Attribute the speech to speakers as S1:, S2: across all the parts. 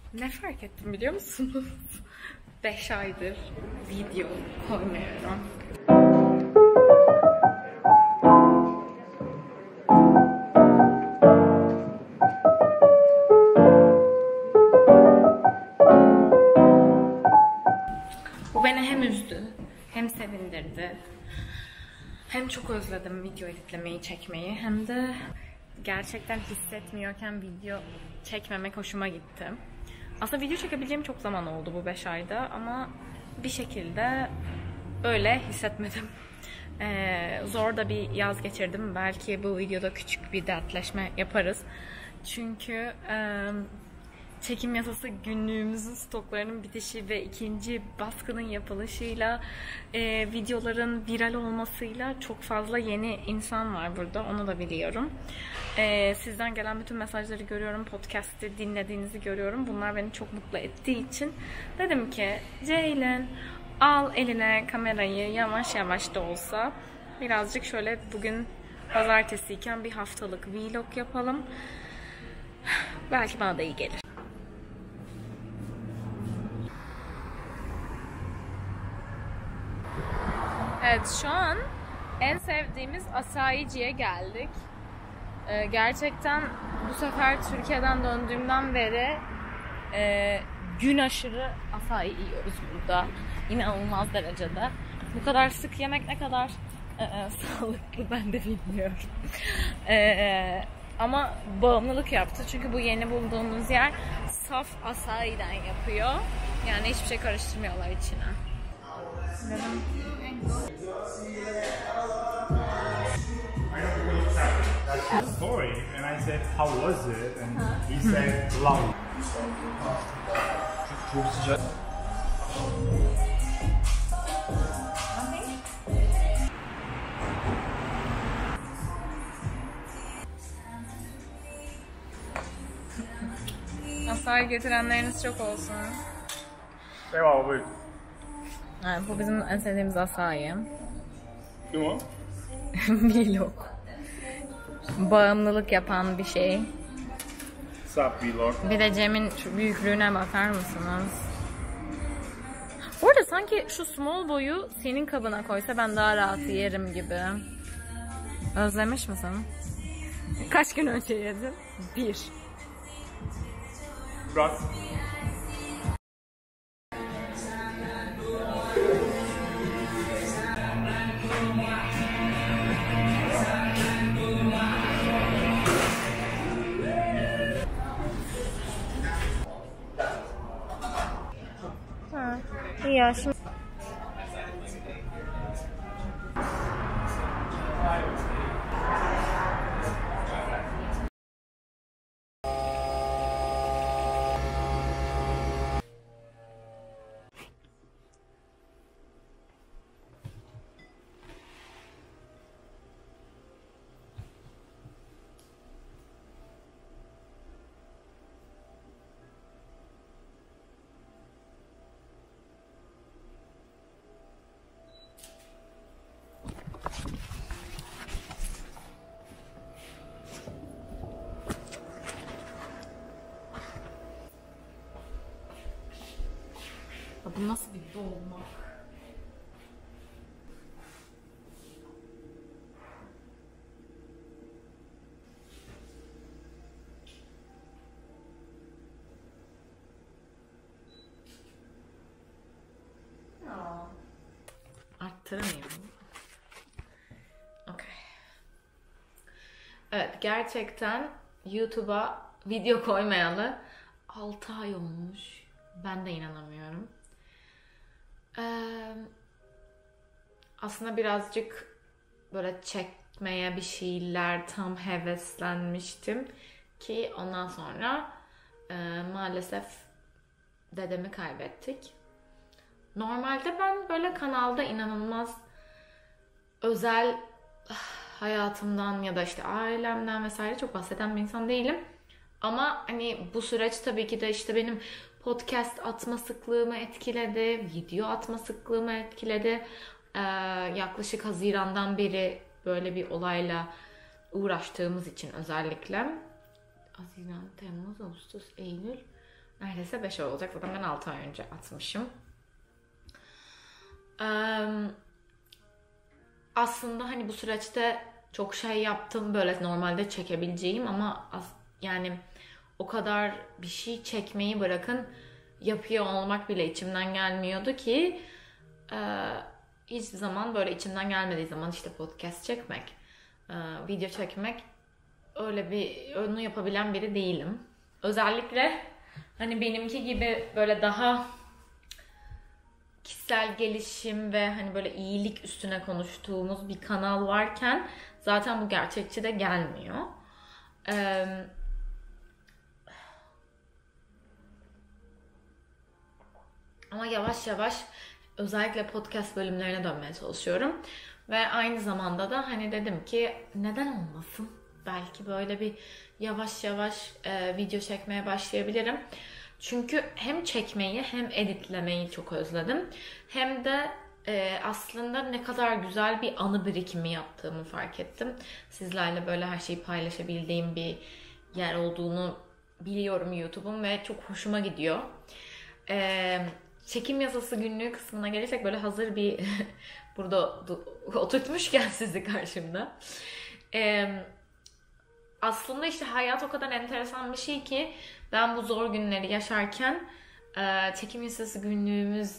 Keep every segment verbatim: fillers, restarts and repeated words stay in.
S1: Ne fark ettim biliyor musunuz? beş aydır video koymuyorum. Bu beni hem üzdü, hem sevindirdi. Hem çok özledim video editlemeyi, çekmeyi, hem de gerçekten hissetmiyorken video çekmemek hoşuma gitti. Aslında video çekebileceğim çok zaman oldu bu beş ayda ama bir şekilde öyle hissetmedim. Ee, zor da bir yaz geçirdim. Belki bu videoda küçük bir dertleşme yaparız. Çünkü e, çekim yasası günlüğümüzün stoklarının bitişi ve ikinci baskının yapılışıyla e, videoların viral olmasıyla çok fazla yeni insan var burada. Onu da biliyorum. E, sizden gelen bütün mesajları görüyorum. Podcast'i dinlediğinizi görüyorum. Bunlar beni çok mutlu ettiği için dedim ki Ceylin, al eline kamerayı, yavaş yavaş da olsa birazcık şöyle bugün pazartesiyken bir haftalık vlog yapalım. Belki bana da iyi gelir. Evet, şu an en sevdiğimiz Asayi'ciye geldik. Ee, gerçekten bu sefer Türkiye'den döndüğümden beri e, gün aşırı Asayi yiyoruz burada. İnanılmaz derecede. Bu kadar sık yemek ne kadar e, e, sağlıklı ben de bilmiyorum. e, e, ama bağımlılık yaptı. Çünkü bu yeni bulduğumuz yer saf Asayi'den yapıyor. Yani hiçbir şey karıştırmıyorlar içine. Dedim.
S2: That's the story, and I said, "How was it?" And he said, "Long." Çok sıcak.
S1: Asayi getirenleriniz çok olsun.
S2: Eyvallah, buyur.
S1: Evet, bu bizim en sevdiğimiz Asayi.
S2: Kim o?
S1: Vlog. Bağımlılık yapan bir şey.
S2: Sup vlog.
S1: Bir de Cem'in şu büyüklüğüne bakar mısınız? Bu arada sanki şu small boyu senin kabına koysa ben daha rahat yerim gibi. Özlemiş misin? Kaç gün önce yedin? Bir.
S2: Bırak.
S1: Ha, iyi ya şimdi. Bu nasıl bir dolma? Arttırmayayım. Okay. Evet, gerçekten YouTube'a video koymayalı altı ay olmuş. Ben de inanamıyorum. Ee, aslında birazcık böyle çekmeye bir şeyler tam heveslenmiştim ki ondan sonra e, maalesef dedemi kaybettik. Normalde ben böyle kanalda inanılmaz özel hayatımdan ya da işte ailemden vesaire çok bahseden bir insan değilim. Ama hani bu süreç tabii ki de işte benim podcast atma sıklığımı etkiledi, video atma sıklığımı etkiledi. Ee, yaklaşık Haziran'dan beri böyle bir olayla uğraştığımız için özellikle Haziran, Temmuz, Ağustos, Eylül, Neredeyse beş ay olacak. Zaten ben altı ay önce atmışım. Ee, aslında hani bu süreçte çok şey yaptım böyle normalde çekebileceğim ama as- yani o kadar bir şey çekmeyi bırakın yapıyor olmak bile içimden gelmiyordu ki e, hiçbir zaman böyle içimden gelmediği zaman işte podcast çekmek, e, video çekmek öyle bir onu yapabilen biri değilim. Özellikle hani benimki gibi böyle daha kişisel gelişim ve hani böyle iyilik üstüne konuştuğumuz bir kanal varken zaten bu gerçekçi de gelmiyor. Ee, ama yavaş yavaş özellikle podcast bölümlerine dönmeye çalışıyorum. Ve aynı zamanda da hani dedim ki neden olmasın? Belki böyle bir yavaş yavaş e, video çekmeye başlayabilirim. Çünkü hem çekmeyi hem editlemeyi çok özledim. Hem de e, aslında ne kadar güzel bir anı birikimi yaptığımı fark ettim. Sizlerle böyle her şeyi paylaşabildiğim bir yer olduğunu biliyorum YouTube'un ve çok hoşuma gidiyor. E, çekim yasası günlüğü kısmına gelirsek böyle hazır bir burada oturtmuşken sizi karşımda. E, aslında işte hayat o kadar enteresan bir şey ki ben bu zor günleri yaşarken e, çekim yasası günlüğümüz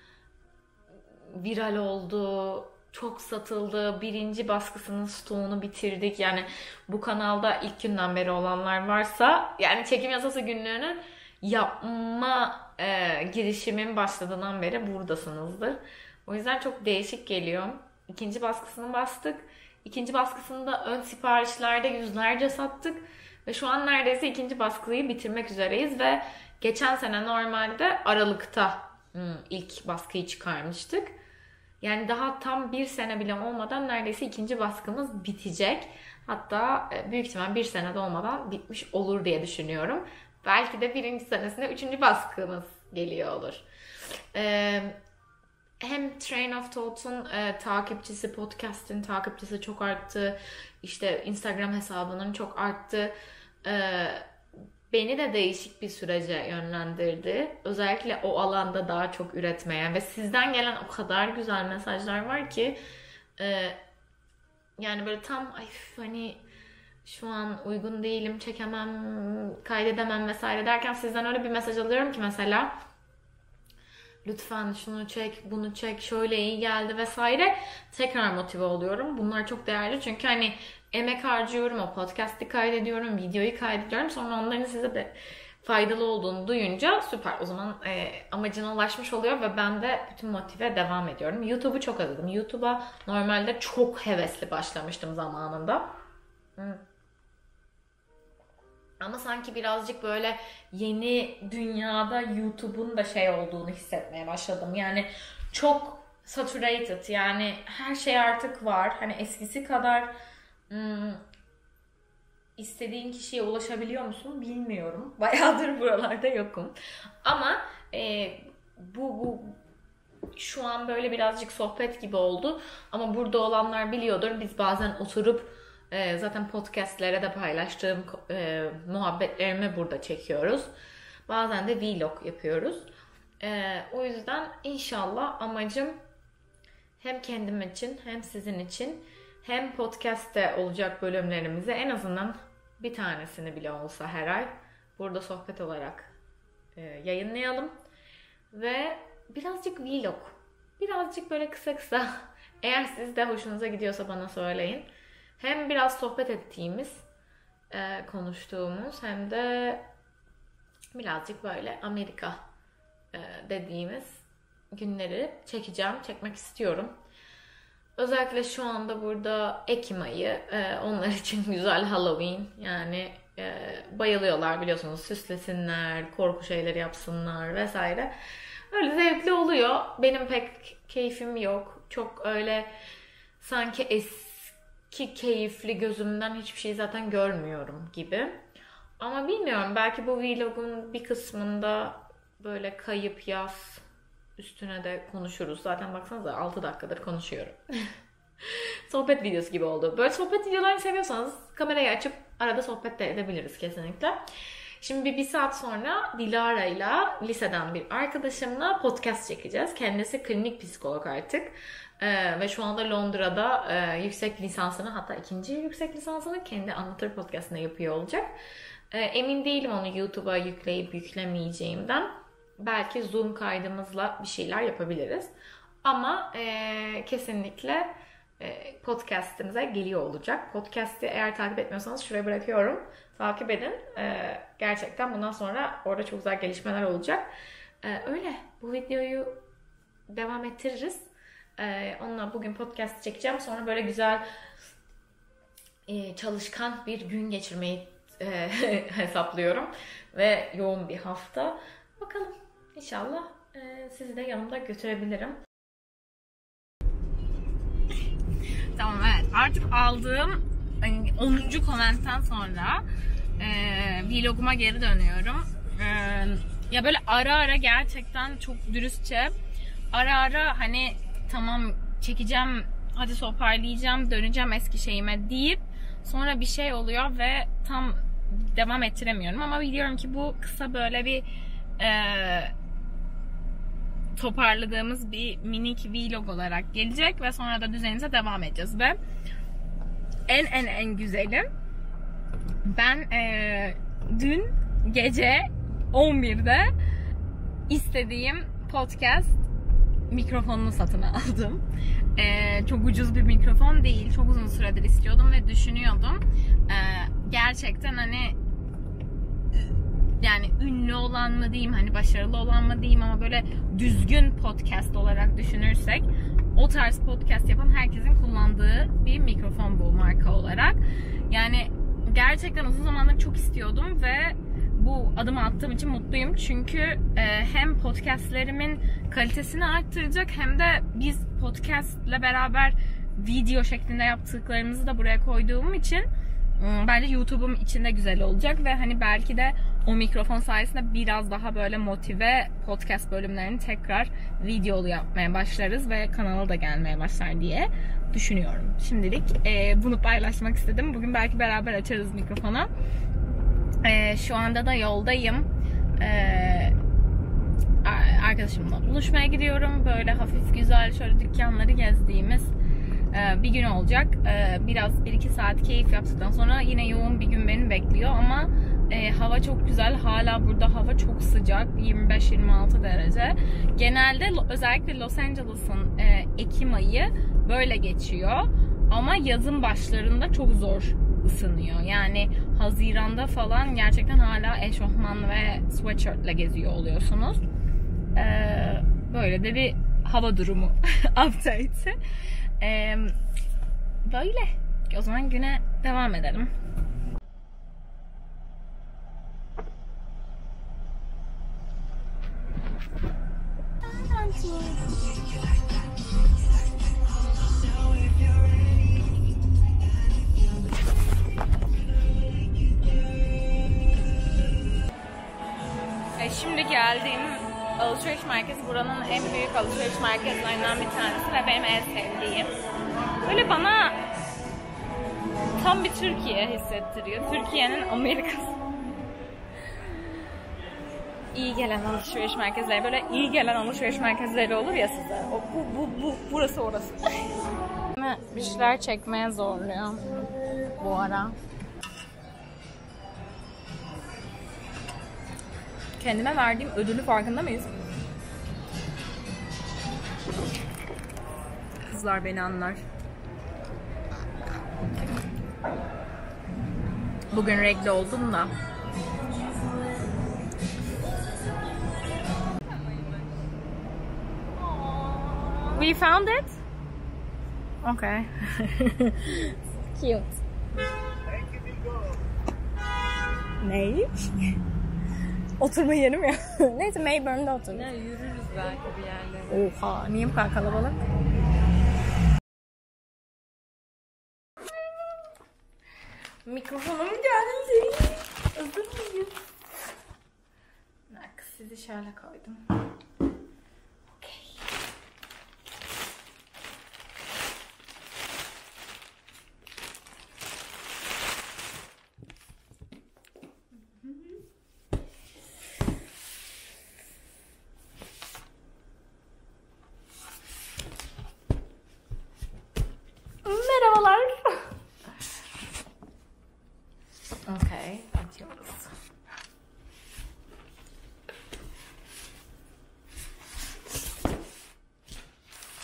S1: viral oldu, çok satıldı, birinci baskısının stoğunu bitirdik. Yani bu kanalda ilk günden beri olanlar varsa yani çekim yasası günlüğünü yapma e, girişimin başladığından beri buradasınızdır. O yüzden çok değişik geliyor. İkinci baskısını bastık. İkinci baskısını da ön siparişlerde yüzlerce sattık. Ve şu an neredeyse ikinci baskıyı bitirmek üzereyiz. Ve geçen sene normalde Aralık'ta hmm, ilk baskıyı çıkarmıştık. Yani daha tam bir sene bile olmadan neredeyse ikinci baskımız bitecek. Hatta büyük ihtimal bir senede olmadan bitmiş olur diye düşünüyorum. Belki de birinci senesinde üçüncü baskımız geliyor olur. Ee, hem Train of Thought'un e, takipçisi, podcast'in takipçisi çok arttı. İşte Instagram hesabının çok arttı. Ee, beni de değişik bir sürece yönlendirdi. Özellikle o alanda daha çok üretmeye ve sizden gelen o kadar güzel mesajlar var ki e, yani böyle tam ay hani şu an uygun değilim, çekemem, kaydedemem vesaire derken sizden öyle bir mesaj alıyorum ki mesela lütfen şunu çek, bunu çek, şöyle iyi geldi vesaire. Tekrar motive oluyorum. Bunlar çok değerli çünkü hani emek harcıyorum, o podcast'i kaydediyorum, videoyu kaydediyorum. Sonra onların size de faydalı olduğunu duyunca süper. O zaman e, amacına ulaşmış oluyor ve ben de bütün motive devam ediyorum. YouTube'u çok özledim. YouTube'a normalde çok hevesli başlamıştım zamanında. Hmm. Ama sanki birazcık böyle yeni dünyada YouTube'un da şey olduğunu hissetmeye başladım. Yani çok saturated, yani her şey artık var. Hani eskisi kadar ım, istediğin kişiye ulaşabiliyor musun bilmiyorum. Bayağıdır buralarda yokum. Ama e, bu, bu şu an böyle birazcık sohbet gibi oldu. Ama burada olanlar biliyordur. Biz bazen oturup Ee, zaten podcastlere de paylaştığım e, muhabbetlerimi burada çekiyoruz. Bazen de vlog yapıyoruz. Ee, o yüzden inşallah amacım hem kendim için hem sizin için hem podcast'te olacak bölümlerimizi en azından bir tanesini bile olsa her ay burada sohbet olarak e, yayınlayalım. Ve birazcık vlog, birazcık böyle kısa kısa eğer siz de hoşunuza gidiyorsa bana söyleyin. Hem biraz sohbet ettiğimiz, e, konuştuğumuz hem de birazcık böyle Amerika e, dediğimiz günleri çekeceğim, çekmek istiyorum. Özellikle şu anda burada Ekim ayı, e, onlar için güzel Halloween. Yani e, bayılıyorlar biliyorsunuz, süslesinler, korku şeyleri yapsınlar vesaire. Öyle zevkli oluyor. Benim pek keyfim yok. Çok öyle sanki es ki keyifli gözümden hiçbir şey zaten görmüyorum gibi. Ama bilmiyorum, belki bu vlogun bir kısmında böyle kayıp yaz üstüne de konuşuruz. Zaten baksanıza altı dakikadır konuşuyorum. Sohbet videosu gibi oldu. Böyle sohbet videolarını seviyorsanız kamerayı açıp arada sohbet de edebiliriz kesinlikle. Şimdi bir, bir saat sonra Dilara'yla, liseden bir arkadaşımla podcast çekeceğiz. Kendisi klinik psikolog artık. Ee, ve şu anda Londra'da e, yüksek lisansını, hatta ikinci yüksek lisansını kendi Anlatır Podcast'ında yapıyor olacak. Ee, emin değilim onu YouTube'a yükleyip yüklemeyeceğimden. Belki Zoom kaydımızla bir şeyler yapabiliriz. Ama e, kesinlikle e, podcast'imize geliyor olacak. Podcast'i eğer takip etmiyorsanız şuraya bırakıyorum. Takip edin. E, gerçekten bundan sonra orada çok güzel gelişmeler olacak. E, öyle. Bu videoyu devam ettiririz. E, onunla bugün podcast çekeceğim. Sonra böyle güzel e, çalışkan bir gün geçirmeyi e, hesaplıyorum. Ve yoğun bir hafta. Bakalım. İnşallah e, sizi de yanımda götürebilirim. Tamam, evet. Artık aldığım onuncu komentten sonra e, vloguma geri dönüyorum. E, ya böyle ara ara gerçekten çok dürüstçe ara ara hani tamam çekeceğim, hadi toparlayacağım, döneceğim eski şeyime deyip sonra bir şey oluyor ve tam devam ettiremiyorum. Ama biliyorum ki bu kısa böyle bir e, toparladığımız bir minik vlog olarak gelecek ve sonra da düzenimize devam edeceğiz. Ve en en en güzeli, ben e, dün gece on birde istediğim podcast mikrofonunu satın aldım. E, çok ucuz bir mikrofon değil. Çok uzun süredir istiyordum ve düşünüyordum. E, gerçekten hani yani ünlü olan mı diyeyim, hani başarılı olan mı diyeyim, ama böyle düzgün podcast olarak düşünürsek o tarz podcast yapan herkesin kullandığı bir mikrofon bu, marka olarak. Yani gerçekten uzun zamandır çok istiyordum ve bu adımı attığım için mutluyum. Çünkü e, hem podcastlerimin kalitesini arttıracak hem de biz podcastle beraber video şeklinde yaptıklarımızı da buraya koyduğum için bence YouTube'um içinde güzel olacak ve hani belki de o mikrofon sayesinde biraz daha böyle motive podcast bölümlerini tekrar videolu yapmaya başlarız ve kanala da gelmeye başlar diye düşünüyorum. Şimdilik e, bunu paylaşmak istedim. Bugün belki beraber açarız mikrofonu. E, şu anda da yoldayım. E, arkadaşımla buluşmaya gidiyorum. Böyle hafif güzel şöyle dükkanları gezdiğimiz bir gün olacak. Biraz bir iki saat keyif yaptıktan sonra yine yoğun bir gün beni bekliyor ama e, hava çok güzel. Hala burada hava çok sıcak. yirmi beş yirmi altı derece. Genelde özellikle Los Angeles'ın e, Ekim ayı böyle geçiyor. Ama yazın başlarında çok zor ısınıyor. Yani Haziran'da falan gerçekten hala eşofman ve sweatshirtle geziyor oluyorsunuz. E, böyle de bir hava durumu update. Ee, böyle. O zaman güne devam edelim. E şimdi geldiğim alışveriş merkezi buranın en büyük alışveriş merkezlerinden bir tanesi ve benim en sevdiğim. Böyle bana tam bir Türkiye hissettiriyor. Türkiye'nin Amerika'sı. İyi gelen alışveriş merkezleri, böyle iyi gelen alışveriş merkezleri olur ya size. O, bu, bu, bu, burası orası. Bir şeyler çekmeye zorluyor bu ara. Kendime verdiğim ödülü farkında mıyız? Kızlar beni anlar. Bugün renkli oldum da. We found it? Okay. Cute. Ne? Oturma yeri mi? Neyse Mayborn'da otururuz.
S3: Ne, yürürüz belki bir yerlere.
S1: Oha, niye bu kadar kalabalık? Mikrofonum geldi. Hazır mıyız? Bak, sizi şöyle koydum. Okay.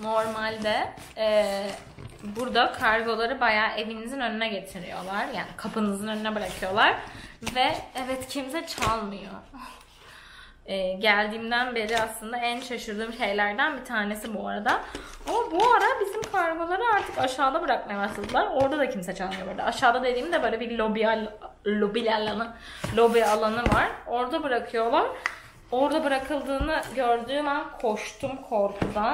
S1: Normalde e, burada kargoları bayağı evinizin önüne getiriyorlar. Yani kapınızın önüne bırakıyorlar. Ve evet, kimse çalmıyor. E, geldiğimden beri aslında en şaşırdığım şeylerden bir tanesi bu arada. Ama bu ara bizim kargoları artık aşağıda bırakmaya başladılar. Orada da kimse çalmıyor burada. Aşağıda dediğimde böyle bir lobi, lobi alanı, lobi alanı var. Orada bırakıyorlar. Orada bırakıldığını gördüğüm an koştum korkudan.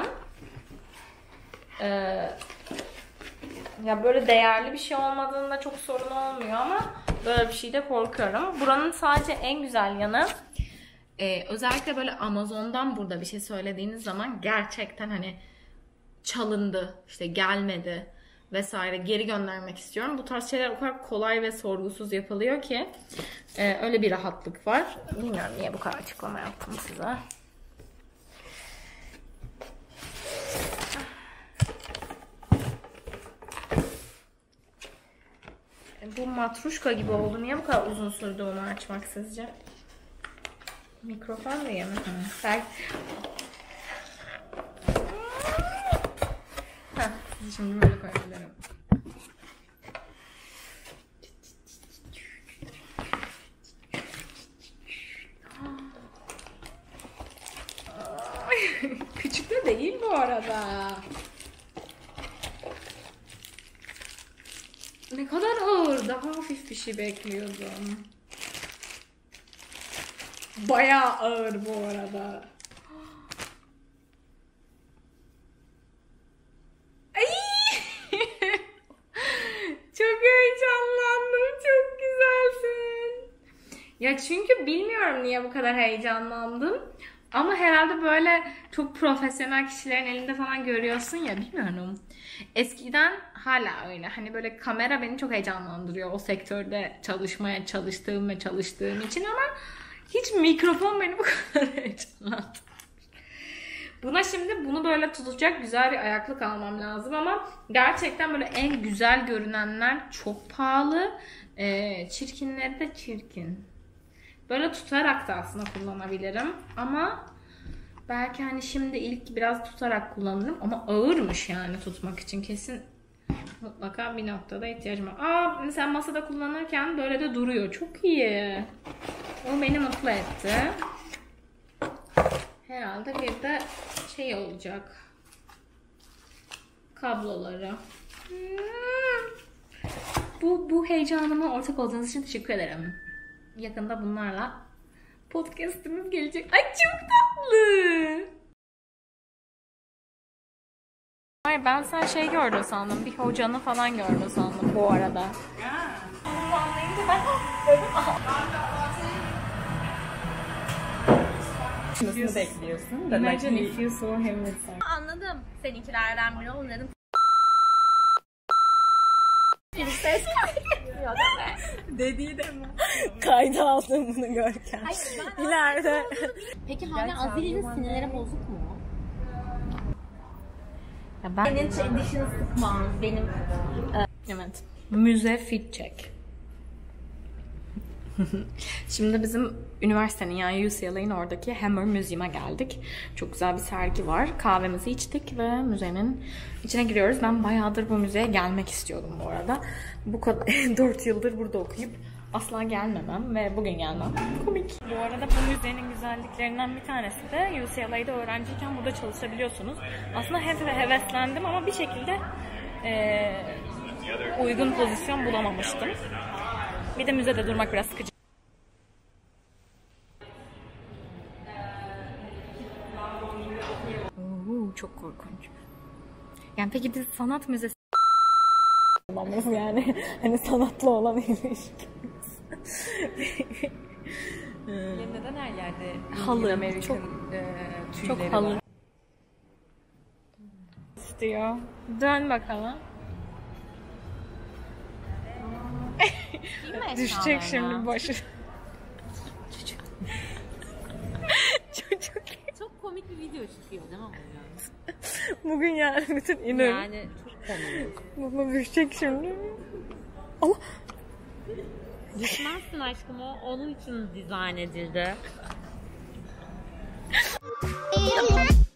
S1: Ee, ya böyle değerli bir şey olmadığında çok sorun olmuyor ama böyle bir şeyde korkuyorum. Buranın sadece en güzel yanı, e, özellikle böyle Amazon'dan burada bir şey söylediğiniz zaman gerçekten hani çalındı, işte gelmedi vesaire, geri göndermek istiyorum. Bu tarz şeyler o kadar kolay ve sorgusuz yapılıyor ki e, öyle bir rahatlık var. Bilmiyorum niye bu kadar açıklama yaptım size. Bu matruşka gibi oldu. Niye bu kadar uzun sürdü onu açmak sizce? Mikrofon diye mi? Belki... Heh, şimdi böyle koyabilirim. Küçük de değil bu arada. Ne kadar ağır. Daha hafif bir şey bekliyordum. Bayağı ağır bu arada. Ay! Çok heyecanlandım. Çok güzelsin. Ya çünkü bilmiyorum niye bu kadar heyecanlandım. Ama herhalde böyle çok profesyonel kişilerin elinde falan görüyorsun ya, bilmiyorum. Eskiden hala öyle. Hani böyle kamera beni çok heyecanlandırıyor o sektörde çalışmaya çalıştığım ve çalıştığım için, ama hiç mikrofon beni bu kadar heyecanlandırıyor. Buna şimdi bunu böyle tutacak güzel bir ayaklık almam lazım ama gerçekten böyle en güzel görünenler çok pahalı. Ee, çirkinleri de çirkin. Böyle tutarak da aslında kullanabilirim ama belki hani şimdi ilk biraz tutarak kullanırım ama ağırmış yani tutmak için, kesin mutlaka bir noktada ihtiyacım var. Aa, mesela masada kullanırken böyle de duruyor. Çok iyi. O beni mutlu etti. Herhalde bir de şey olacak. Kabloları. Bu, bu heyecanıma ortak olduğunuz için teşekkür ederim. Yakında bunlarla podcast'imiz gelecek. Ay çok tatlı. Ay ben sen şey gördüm sandım. Bir hocanı falan gördüm sandım bu arada. Bunu anlayınca ben dedim.
S3: Nasıl bekliyorsun?
S1: Imagine if you saw him with some.
S3: Anladım. Seninkilerden biri olun dedim.
S1: Bir ses kaydediyor değil mi?
S3: Dediği de mi?
S1: Kayda aldım bunu görken.
S3: Hayır, ben
S1: İleride.
S3: Peki hala Azili'nin sinirleri bozuk mu?
S1: Ya ben...
S3: Senin dişini sıkma. Benim...
S1: Evet. Müze fit check. Şimdi bizim üniversitenin yani U C L A'nın oradaki Hammer Müziği'ne geldik. Çok güzel bir sergi var. Kahvemizi içtik ve müzenin içine giriyoruz. Ben bayağıdır bu müzeye gelmek istiyordum bu arada. Bu kadar dört yıldır burada okuyup asla gelmemem ve bugün gelmem. Komik. Bu arada bu müzenin güzelliklerinden bir tanesi de U C L A'da öğrenciyken burada çalışabiliyorsunuz. Aslında hep heveslendim ama bir şekilde e, uygun pozisyon bulamamıştım. Bir de müzede durmak biraz sıkıcı. Oo, çok korkunç. Yani peki biz sanat müzesi olamaz yani. Hani sanatla olan ilişkimiz.
S3: Ya neden her yerde
S1: halı,
S3: Amerikan
S1: çok,
S3: e,
S1: çok
S3: tüyleri
S1: halı
S3: var?
S1: istiyor. Dön bakalım. Düşecek şimdi başı. Çocuk. Çocuk.
S3: Çok komik bir video çıkıyor değil mi?
S1: Bugün yani bütün iner.
S3: Yani çok komik.
S1: Baba düşecek şimdi. Allah.
S3: Düşmezsin aşkım, o onun için dizayn edildi.